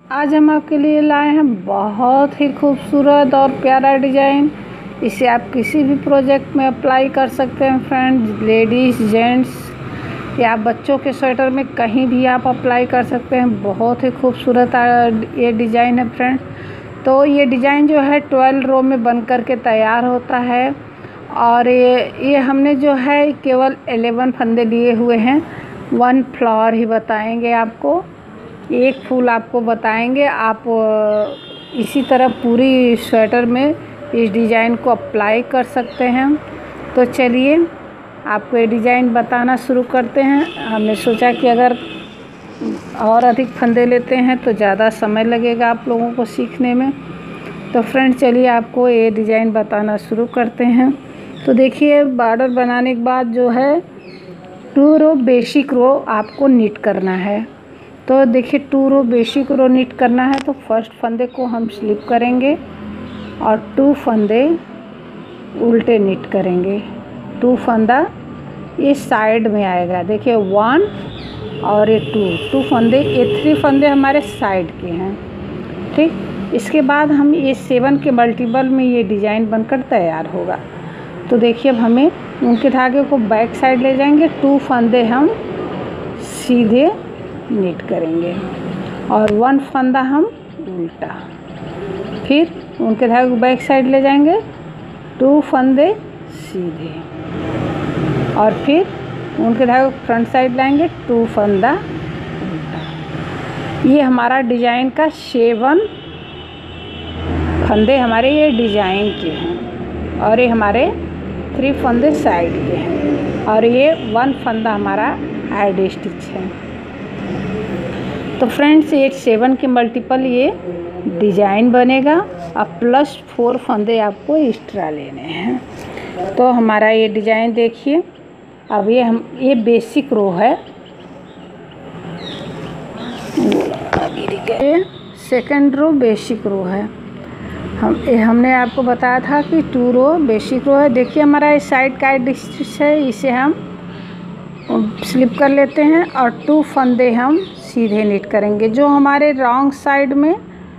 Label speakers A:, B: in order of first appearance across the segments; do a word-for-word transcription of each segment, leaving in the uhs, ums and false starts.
A: आज हम आपके लिए लाए हैं बहुत ही खूबसूरत और प्यारा डिज़ाइन। इसे आप किसी भी प्रोजेक्ट में अप्लाई कर सकते हैं फ्रेंड्स, लेडीज़ जेंट्स या बच्चों के स्वेटर में कहीं भी आप अप्लाई कर सकते हैं। बहुत ही खूबसूरत ये डिज़ाइन है फ्रेंड्स। तो ये डिज़ाइन जो है ट्वेल्व रो में बन कर के तैयार होता है और ये ये हमने जो है केवल एलेवन फंदे लिए हुए हैं। वन फ्लावर ही बताएंगे आपको, एक फूल आपको बताएंगे। आप इसी तरह पूरी स्वेटर में इस डिज़ाइन को अप्लाई कर सकते हैं। तो चलिए आपको ये डिज़ाइन बताना शुरू करते हैं। हमने सोचा कि अगर और अधिक फंदे लेते हैं तो ज़्यादा समय लगेगा आप लोगों को सीखने में। तो फ्रेंड्स चलिए आपको ये डिज़ाइन बताना शुरू करते हैं। तो देखिए बॉर्डर बनाने के बाद जो है टू रो बेसिक रो आपको नीट करना है। तो देखिए two row basic row knit करना है तो फर्स्ट फंदे को हम स्लिप करेंगे और टू फंदे उल्टे नीट करेंगे। टू फंदा ये साइड में आएगा, देखिए वन और ये टू टू फंदे, ये थ्री फंदे हमारे साइड के हैं। ठीक, इसके बाद हम ये सेवन के मल्टीपल में ये डिज़ाइन बनकर तैयार होगा। तो देखिए अब हमें उनके धागे को बैक साइड ले जाएंगे, टू फंदे हम सीधे नीट करेंगे और वन फंदा हम उल्टा, फिर उनके धागे को बैक साइड ले जाएंगे, टू फंदे सीधे और फिर उनके धागे को फ्रंट साइड लाएंगे, टू फंदा उल्टा। ये हमारा डिज़ाइन का सेवन फंदे हमारे ये डिज़ाइन के हैं और ये हमारे थ्री फंदे साइड के हैं और ये वन फंदा हमारा एड स्टिच है। तो फ्रेंड्स ये सेवन के मल्टीपल ये डिज़ाइन बनेगा और प्लस फोर फंदे आपको एक्स्ट्रा लेने हैं। तो हमारा ये डिज़ाइन देखिए, अब ये हम ये बेसिक रो है, ये सेकंड रो बेसिक रो है। हम ये हमने आपको बताया था कि टू रो बेसिक रो है। देखिए हमारा इस साइड का डिस्टेंस है, इसे हम स्लिप कर लेते हैं और टू फंदे हम सीधे नीट करेंगे। जो हमारे रॉन्ग साइड में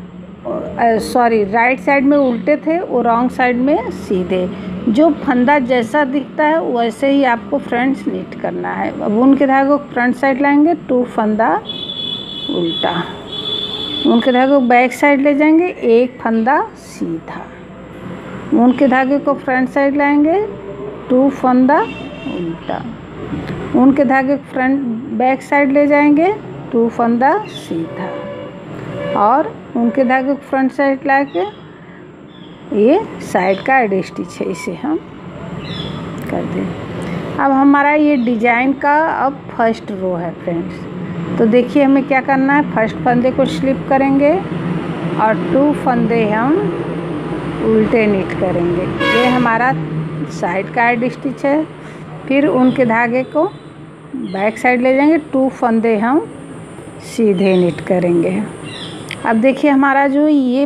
A: सॉरी राइट साइड में उल्टे थे वो रॉन्ग साइड में सीधे, जो फंदा जैसा दिखता है वैसे ही आपको फ्रंट्स नीट करना है। अब उनके धागे को फ्रंट साइड लाएंगे, टू फंदा उल्टा, उनके धागे को बैक साइड ले जाएंगे, एक फंदा सीधा, उनके धागे को फ्रंट साइड लाएंगे, टू फंदा उल्टा, उनके धागे फ्रंट बैक साइड ले जाएंगे, टू फंदा सीधा और उनके धागे फ्रंट साइड ला के ये साइड का एड स्टिच है, इसे हम कर दें। अब हमारा ये डिज़ाइन का अब फर्स्ट रो है फ्रेंड्स। तो देखिए हमें क्या करना है, फर्स्ट फंदे को स्लिप करेंगे और टू फंदे हम उल्टे नीट करेंगे। ये हमारा साइड का एड स्टिच है। फिर उनके धागे को बैक साइड ले जाएंगे, टू फंदे हम सीधे नीट करेंगे। अब देखिए हमारा जो ये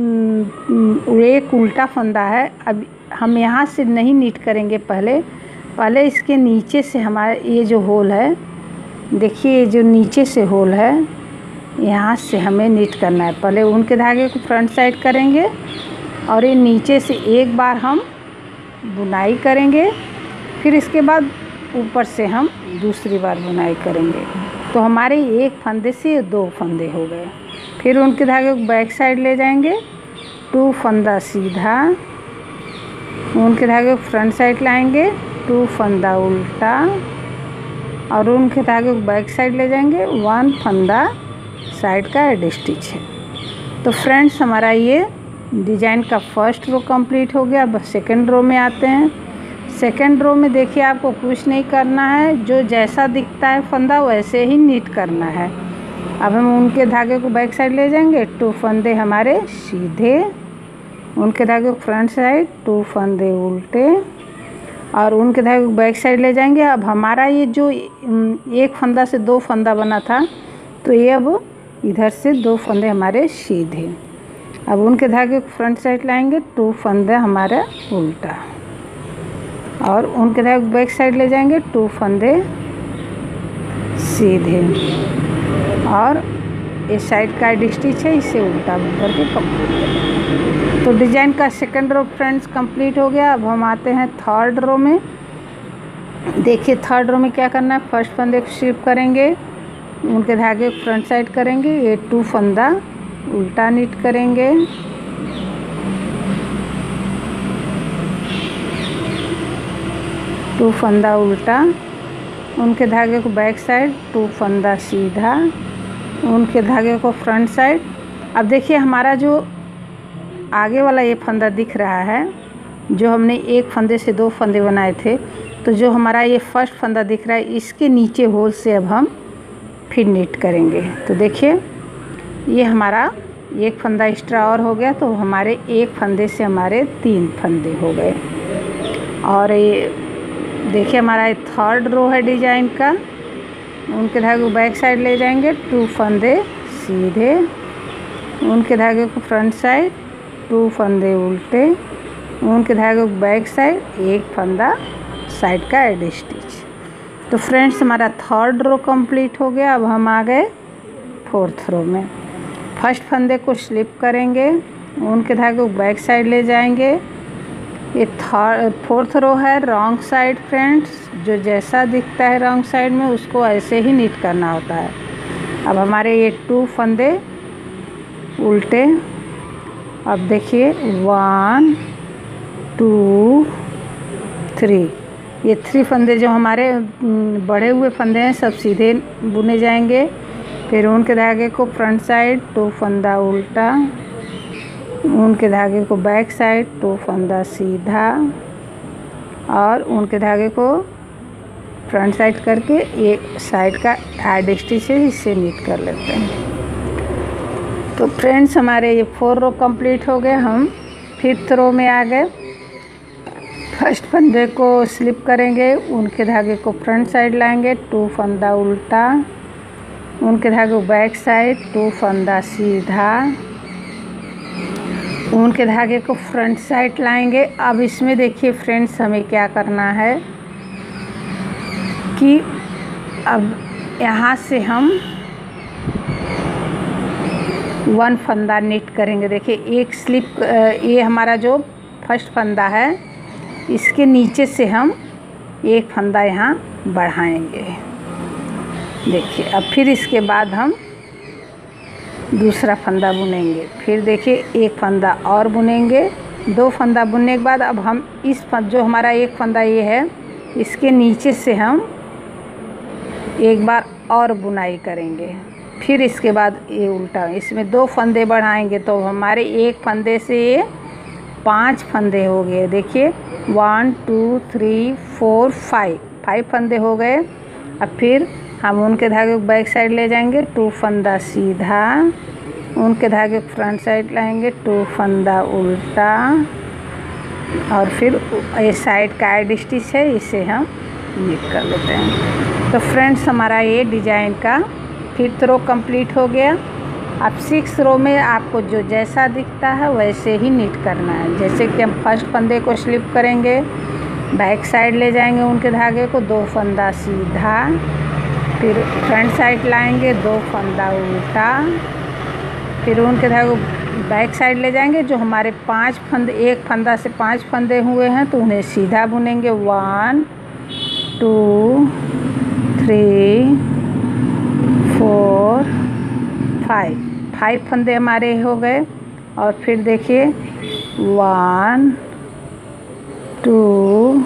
A: एक उल्टा फंदा है, अब हम यहाँ से नहीं नीट करेंगे, पहले पहले इसके नीचे से हमारा ये जो होल है, देखिए ये जो नीचे से होल है यहाँ से हमें नीट करना है। पहले उनके धागे को फ्रंट साइड करेंगे और ये नीचे से एक बार हम बुनाई करेंगे, फिर इसके बाद ऊपर से हम दूसरी बार बुनाई करेंगे। तो हमारे एक फंदे से दो फंदे हो गए। फिर उनके धागे को बैक साइड ले जाएंगे, टू फंदा सीधा, उनके धागे को फ्रंट साइड लाएंगे, टू फंदा उल्टा और उनके धागे को बैक साइड ले जाएंगे, वन फंदा साइड का एड स्टिच है। तो फ्रेंड्स हमारा ये डिज़ाइन का फर्स्ट रो कंप्लीट हो गया। अब सेकंड रो में आते हैं। सेकंड रो में देखिए आपको कुछ नहीं करना है, जो जैसा दिखता है फंदा वैसे ही नीट करना है। अब हम उनके धागे को बैक साइड ले जाएंगे, टू फंदे हमारे सीधे, उनके धागे को फ्रंट साइड, टू फंदे उल्टे और उनके धागे को बैक साइड ले जाएंगे। अब हमारा ये जो एक फंदा से दो फंदा बना था, तो ये अब इधर से दो फंदे हमारे सीधे। अब उनके धागे को फ्रंट साइड लाएंगे, टू फंदे हमारा उल्टा और उनके धागे को बैक साइड ले जाएंगे, टू फंदे सीधे और ये साइड का स्टिच है, इसे उल्टा बुन करके कंप्लीट करेंगे। तो डिजाइन का सेकंड रो फ्रेंड्स कंप्लीट हो गया। अब हम आते हैं थर्ड रो में। देखिए थर्ड रो में क्या करना है, फर्स्ट फंदे को स्लिप करेंगे, उनके धागे को फ्रंट साइड करेंगे, ये टू फंदा उल्टा नीट करेंगे, टू फंदा उल्टा, उनके धागे को बैक साइड, टू फंदा सीधा, उनके धागे को फ्रंट साइड। अब देखिए हमारा जो आगे वाला ये फंदा दिख रहा है, जो हमने एक फंदे से दो फंदे बनाए थे, तो जो हमारा ये फर्स्ट फंदा दिख रहा है, इसके नीचे होल से अब हम फिर नीट करेंगे। तो देखिए ये हमारा एक फंदा एक्स्ट्रा और हो गया, तो हमारे एक फंदे से हमारे तीन फंदे हो गए। और ये देखिए हमारा थर्ड रो है डिजाइन का, उनके धागे को बैक साइड ले जाएंगे, टू फंदे सीधे, उनके धागे को फ्रंट साइड, टू फंदे उल्टे, उनके धागे को बैक साइड, एक फंदा साइड का एड स्टिच। तो फ्रेंड्स हमारा थर्ड रो कंप्लीट हो गया। अब हम आ गए फोर्थ रो में। फर्स्ट फंदे को स्लिप करेंगे, उनके धागे को बैक साइड ले जाएंगे। ये थर्ड फोर्थ रो है रॉन्ग साइड फ्रेंड्स, जो जैसा दिखता है रॉन्ग साइड में उसको ऐसे ही नीट करना होता है। अब हमारे ये टू फंदे उल्टे, अब देखिए वन टू थ्री, ये थ्री फंदे जो हमारे बढ़े हुए फंदे हैं सब सीधे बुने जाएंगे। फिर उनके धागे को फ्रंट साइड, टू फंदा उल्टा, उनके धागे को बैक साइड, टू फंदा सीधा, और उनके धागे को फ्रंट साइड करके एक साइड का एड स्टिच है, इससे नीट कर लेते हैं। तो फ्रेंड्स हमारे ये फोर रो कंप्लीट हो गए। हम फिफ्थ रो में आ गए। फर्स्ट फंदे को स्लिप करेंगे, उनके धागे को फ्रंट साइड लाएंगे, टू फंदा उल्टा, उनके धागे को बैक साइड, टू फंदा सीधा, उनके धागे को फ्रंट साइड लाएंगे। अब इसमें देखिए फ्रेंड्स हमें क्या करना है कि अब यहाँ से हम वन फंदा नीट करेंगे। देखिए एक स्लिप, ये हमारा जो फर्स्ट फंदा है इसके नीचे से हम एक फंदा यहाँ बढ़ाएंगे। देखिए अब फिर इसके बाद हम दूसरा फंदा बुनेंगे, फिर देखिए एक फंदा और बुनेंगे। दो फंदा बुनने के बाद अब हम इस जो हमारा एक फंदा ये है इसके नीचे से हम एक बार और बुनाई करेंगे। फिर इसके बाद ये उल्टा, इसमें दो फंदे बढ़ाएंगे तो हमारे एक फंदे से ये पांच फंदे हो गए। देखिए one two three four five five फंदे हो गए। अब फिर हम उनके धागे को बैक साइड ले जाएंगे, टू फंदा सीधा, उनके धागे को फ्रंट साइड लाएंगे, टू फंदा उल्टा, और फिर ये साइड का एड स्टिच है, इसे हम नीट कर लेते हैं। तो फ्रेंड्स हमारा ये डिजाइन का फिफ्थ रो कंप्लीट हो गया। अब सिक्स रो में आपको जो जैसा दिखता है वैसे ही नीट करना है। जैसे कि हम फर्स्ट फंदे को स्लिप करेंगे, बैक साइड ले जाएंगे उनके धागे को, दो फंदा सीधा, फिर फ्रंट साइड लाएंगे, दो फंदा उल्टा, फिर उनके धागे को बैक साइड ले जाएंगे। जो हमारे पांच फंदे, एक फंदा से पांच फंदे हुए हैं तो उन्हें सीधा बुनेंगे। One two three four five five फंदे हमारे हो गए। और फिर देखिए वन टू,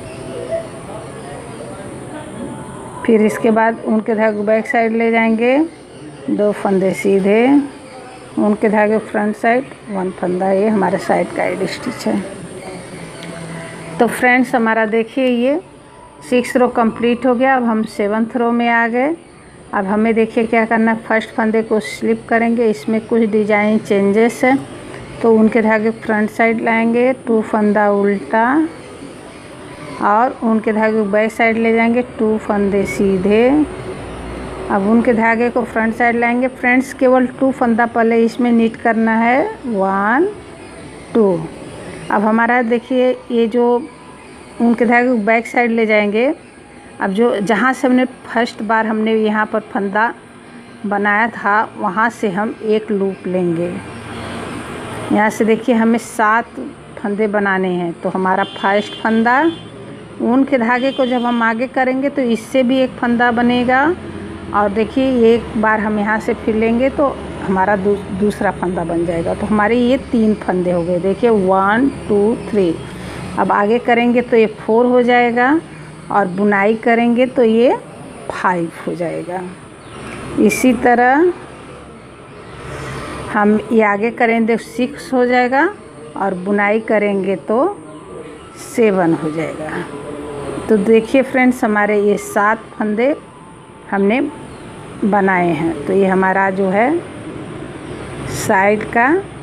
A: फिर इसके बाद उनके धागे बैक साइड ले जाएंगे, दो फंदे सीधे, उनके धागे फ्रंट साइड, वन फंदा, ये हमारे साइड का एड स्टिच है। तो फ्रेंड्स हमारा देखिए ये सिक्स रो कंप्लीट हो गया। अब हम सेवन्थ रो में आ गए। अब हमें देखिए क्या करना है, फर्स्ट फंदे को स्लिप करेंगे, इसमें कुछ डिजाइन चेंजेस है तो उनके धागे फ्रंट साइड लाएंगे, टू फंदा उल्टा, और उनके धागे बैक साइड ले जाएंगे, टू फंदे सीधे। अब उनके धागे को फ्रंट साइड लाएंगे। फ्रेंड्स केवल टू फंदा पहले इसमें नीट करना है, वन टू। अब हमारा देखिए ये जो उनके धागे को बैक साइड ले जाएंगे। अब जो जहाँ से हमने फर्स्ट बार हमने यहाँ पर फंदा बनाया था वहाँ से हम एक लूप लेंगे। यहाँ से देखिए हमें सात फंदे बनाने हैं। तो हमारा फर्स्ट फंदा, ऊन के धागे को जब हम आगे करेंगे तो इससे भी एक फंदा बनेगा, और देखिए एक बार हम यहाँ से फिर लेंगे तो हमारा दू, दूसरा फंदा बन जाएगा। तो हमारे ये तीन फंदे हो गए। देखिए वन टू थ्री। अब आगे करेंगे तो ये फोर हो जाएगा, और बुनाई करेंगे तो ये फाइव हो जाएगा। इसी तरह हम ये आगे करेंगे तो सिक्स हो जाएगा, और बुनाई करेंगे तो सेवन हो जाएगा। तो देखिए फ्रेंड्स, हमारे ये सात फंदे हमने बनाए हैं। तो ये हमारा जो है साइड का,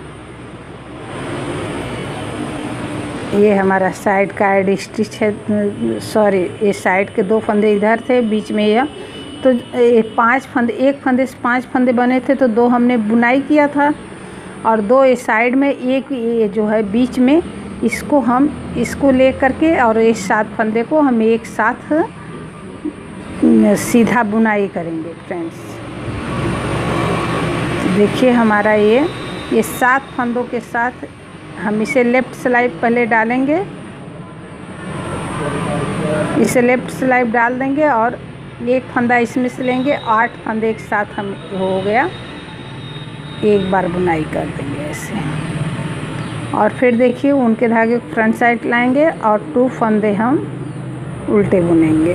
A: ये हमारा साइड का एड स्टिच है। सॉरी, ये साइड के दो फंदे इधर थे, बीच में यह, तो ये पांच फंदे, एक फंदे से पांच फंदे बने थे, तो दो हमने बुनाई किया था, और दो ये साइड में, एक ये जो है बीच में, इसको हम इसको ले करके और ये सात फंदे को हम एक साथ सीधा बुनाई करेंगे फ्रेंड्स। देखिए हमारा ये ये सात फंदों के साथ हम इसे लेफ़्ट सिलाई पहले डालेंगे, इसे लेफ़्ट सिलाई डाल देंगे और एक फंदा इसमें से लेंगे। आठ फंदे एक साथ हम हो गया, एक बार बुनाई कर देंगे ऐसे। और फिर देखिए उनके धागे फ्रंट साइड लाएंगे और टू फंदे हम उल्टे बुनेंगे,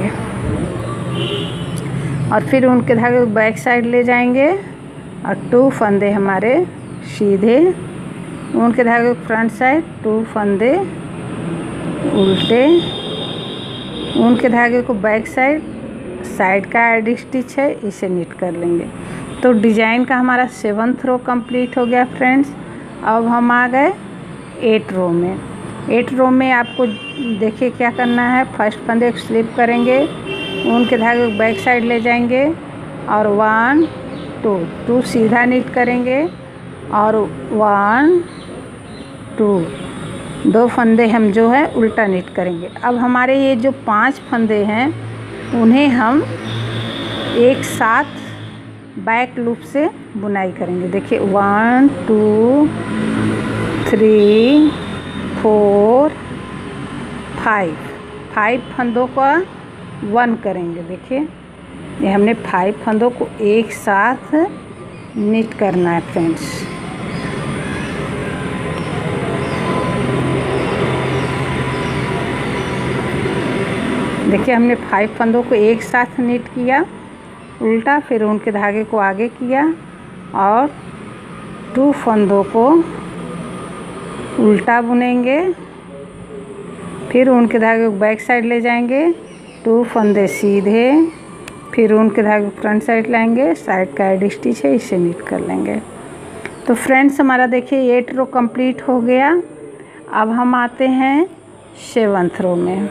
A: और फिर उनके धागे बैक साइड ले जाएंगे और टू फंदे हमारे सीधे, उनके धागे फ्रंट साइड, टू फंदे उल्टे, उनके धागे को बैक साइड, साइड का एड स्टिच है, इसे नीट कर लेंगे। तो डिजाइन का हमारा सेवन्थ रो कंप्लीट हो गया फ्रेंड्स। अब हम आ गए एट रो में। एट रो में आपको देखिए क्या करना है। फर्स्ट फंदे को स्लिप करेंगे, उनके धागे को बैक साइड ले जाएंगे और वन टू टू सीधा नीट करेंगे, और वन टू दो फंदे हम जो है उल्टा नीट करेंगे। अब हमारे ये जो पांच फंदे हैं उन्हें हम एक साथ बैक लूप से बुनाई करेंगे। देखिए one two three four five, five फंदों का वन करेंगे। देखिए ये हमने फाइव फंदों को एक साथ नीट करना है फ्रेंड्स। देखिए हमने फाइव फंदों को एक साथ नीट किया उल्टा, फिर उनके धागे को आगे किया और टू फंदों को उल्टा बुनेंगे, फिर उनके धागे को बैक साइड ले जाएंगे, टू फंदे सीधे, फिर उनके धागे को फ्रंट साइड लाएंगे, साइड का एड स्टिच है, इसे नीट कर लेंगे। तो फ्रेंड्स हमारा देखिए एट रो कंप्लीट हो गया। अब हम आते हैं सेवन्थ रो में,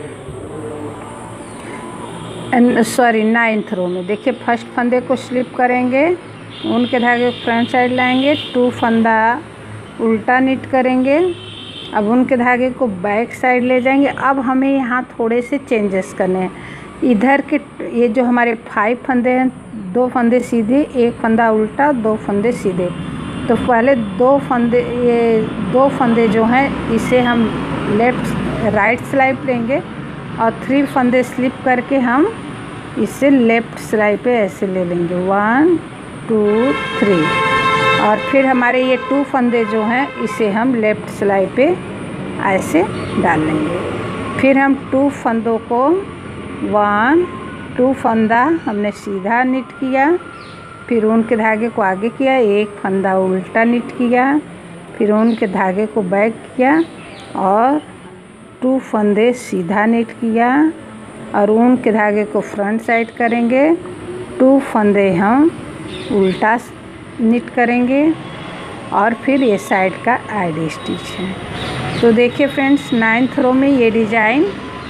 A: सॉरी नाइन्थ रो में। देखिए फर्स्ट फंदे को स्लिप करेंगे, उनके धागे को फ्रंट साइड लाएंगे, टू फंदा उल्टा नीट करेंगे, अब उनके धागे को बैक साइड ले जाएंगे। अब हमें यहाँ थोड़े से चेंजेस करने हैं। इधर के ये जो हमारे फाइव फंदे हैं, दो फंदे सीधे, एक फंदा उल्टा, दो फंदे सीधे। तो पहले दो फंदे, ये दो फंदे जो हैं इसे हम लेफ़्ट राइट स्लाइप लेंगे और थ्री फंदे स्लिप करके हम इसे लेफ़्ट सिलाई पे ऐसे ले लेंगे, वन टू थ्री। और फिर हमारे ये टू फंदे जो हैं इसे हम लेफ़्ट सिलाई पे ऐसे डाल लेंगे। फिर हम टू फंदों को, वन टू फंदा हमने सीधा निट किया, फिर उनके धागे को आगे किया, एक फंदा उल्टा निट किया, फिर उनके धागे को बैक किया और टू फंदे सीधा निट किया और ऊन के धागे को फ्रंट साइड करेंगे, टू फंदे हम उल्टा निट करेंगे और फिर ये साइड का एड स्टिच है। तो देखिए फ्रेंड्स नाइन्थ रो में ये डिज़ाइन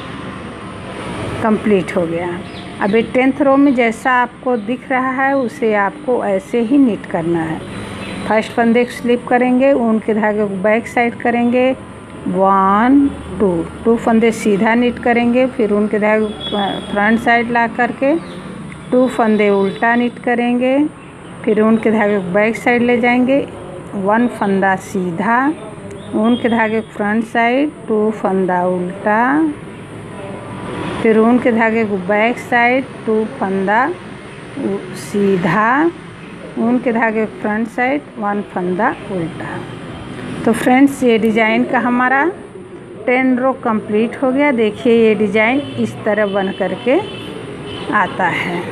A: कंप्लीट हो गया। अभी टेंथ रो में जैसा आपको दिख रहा है उसे आपको ऐसे ही निट करना है। फर्स्ट फंदे को स्लिप करेंगे, ऊन के धागे को बैक साइड करेंगे, वन टू टू फंदे सीधा निट करेंगे, फिर उनके धागे फ्रंट साइड ला करके टू फंदे उल्टा निट करेंगे फिर ऊन के धागे को बैक साइड ले जाएंगे, वन फंदा सीधा, ऊन के धागे को फ्रंट साइड, टू फंदा उल्टा, फिर ऊन के धागे को बैक साइड, टू फंदा सीधा, ऊन के धागे को फ्रंट साइड, वन फंदा उल्टा। तो फ्रेंड्स ये डिज़ाइन का हमारा टेन रो कंप्लीट हो गया। देखिए ये डिज़ाइन इस तरह बन करके आता है।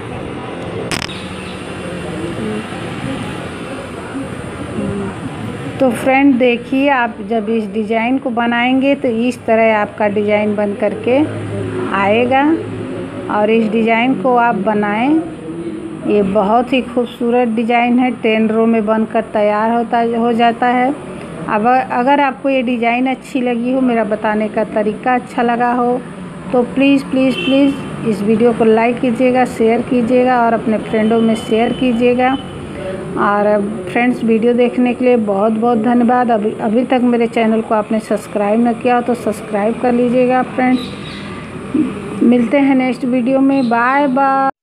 A: तो फ्रेंड देखिए, आप जब इस डिज़ाइन को बनाएंगे तो इस तरह आपका डिज़ाइन बन करके आएगा। और इस डिज़ाइन को आप बनाएं, ये बहुत ही खूबसूरत डिज़ाइन है, टेन रो में बनकर तैयार होता हो जाता है। अब अगर आपको ये डिज़ाइन अच्छी लगी हो, मेरा बताने का तरीका अच्छा लगा हो, तो प्लीज़ प्लीज़ प्लीज़ इस वीडियो को लाइक कीजिएगा, शेयर कीजिएगा और अपने फ्रेंडों में शेयर कीजिएगा। और फ्रेंड्स वीडियो देखने के लिए बहुत बहुत धन्यवाद। अभी अभी तक मेरे चैनल को आपने सब्सक्राइब न किया हो तो सब्सक्राइब कर लीजिएगा फ्रेंड्स। मिलते हैं नेक्स्ट वीडियो में। Bye bye.